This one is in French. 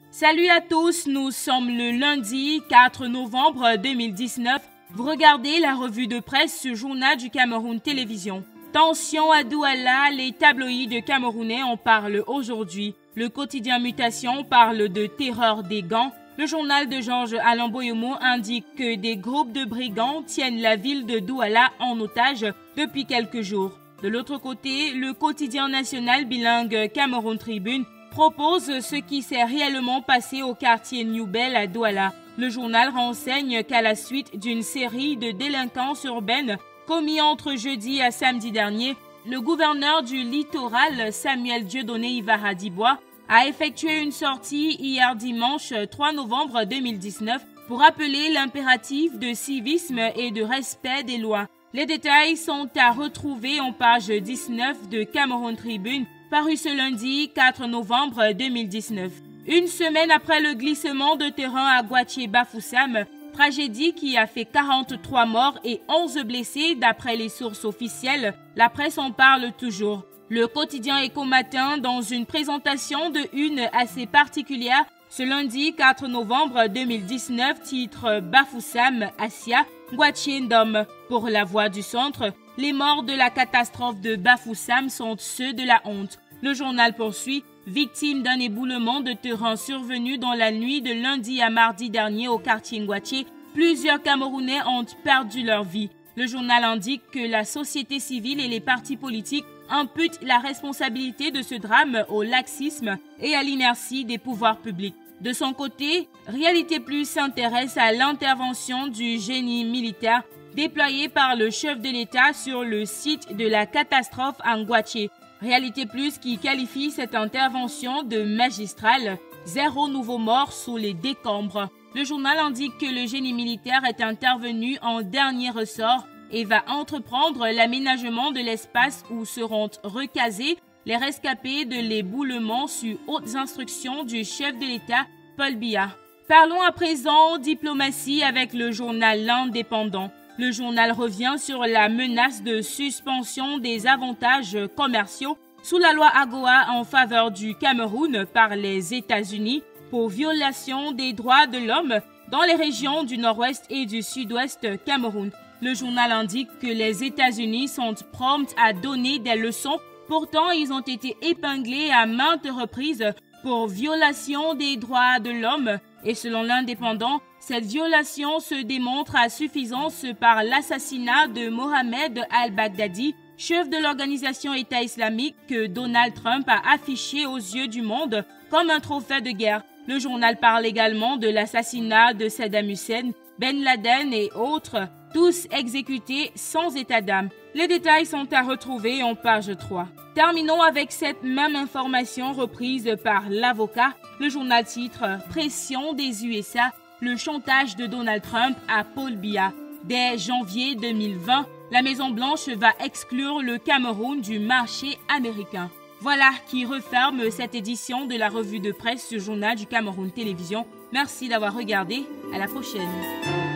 Salut à tous, nous sommes le lundi 4 novembre 2019. Vous regardez la revue de presse du journal du Cameroun Télévision. Tension à Douala, les tabloïds camerounais en parlent aujourd'hui. Le quotidien Mutation parle de terreur des gangs. Le journal de Georges Alain Boyomo indique que des groupes de brigands tiennent la ville de Douala en otage depuis quelques jours. De l'autre côté, le quotidien national bilingue Cameroun Tribune propose ce qui s'est réellement passé au quartier New Bell à Douala. Le journal renseigne qu'à la suite d'une série de délinquances urbaines commis entre jeudi à samedi dernier, le gouverneur du littoral, Samuel Dieudonné Ivara Dibois, a effectué une sortie hier dimanche 3 novembre 2019 pour appeler l'impératif de civisme et de respect des lois. Les détails sont à retrouver en page 19 de Cameroun Tribune, paru ce lundi 4 novembre 2019. Une semaine après le glissement de terrain à Goatier-Bafoussam, tragédie qui a fait 43 morts et 11 blessés d'après les sources officielles, la presse en parle toujours. Le quotidien Éco-Matin, dans une présentation de une assez particulière, ce lundi 4 novembre 2019, titre Bafoussam, Assia, Goatier Ndom. Pour la Voix du Centre, les morts de la catastrophe de Bafoussam sont ceux de la honte. Le journal poursuit, victime d'un éboulement de terrain survenu dans la nuit de lundi à mardi dernier au quartier Ngoatier, plusieurs Camerounais ont perdu leur vie. Le journal indique que la société civile et les partis politiques imputent la responsabilité de ce drame au laxisme et à l'inertie des pouvoirs publics. De son côté, Réalité Plus s'intéresse à l'intervention du génie militaire déployé par le chef de l'État sur le site de la catastrophe à Ngoatier. Réalité Plus qui qualifie cette intervention de magistrale, 0 nouveau mort sous les décombres. Le journal indique que le génie militaire est intervenu en dernier ressort et va entreprendre l'aménagement de l'espace où seront recasés les rescapés de l'éboulement sur hautes instructions du chef de l'État, Paul Biya. Parlons à présent diplomatie avec le journal L'Indépendant. Le journal revient sur la menace de suspension des avantages commerciaux sous la loi AGOA en faveur du Cameroun par les États-Unis pour violation des droits de l'homme dans les régions du nord-ouest et du sud-ouest Cameroun. Le journal indique que les États-Unis sont prompts à donner des leçons. Pourtant, ils ont été épinglés à maintes reprises pour violation des droits de l'homme. Et selon l'Indépendant, cette violation se démontre à suffisance par l'assassinat de Mohamed al-Baghdadi, chef de l'organisation État islamique que Donald Trump a affiché aux yeux du monde comme un trophée de guerre. Le journal parle également de l'assassinat de Saddam Hussein, Ben Laden et autres, tous exécutés sans état d'âme. Les détails sont à retrouver en page 3. Terminons avec cette même information reprise par l'avocat. Le journal titre « Pression des USA, le chantage de Donald Trump à Paul Biya ». Dès janvier 2020, la Maison-Blanche va exclure le Cameroun du marché américain. Voilà qui referme cette édition de la revue de presse du journal du Cameroun Télévision. Merci d'avoir regardé. À la prochaine.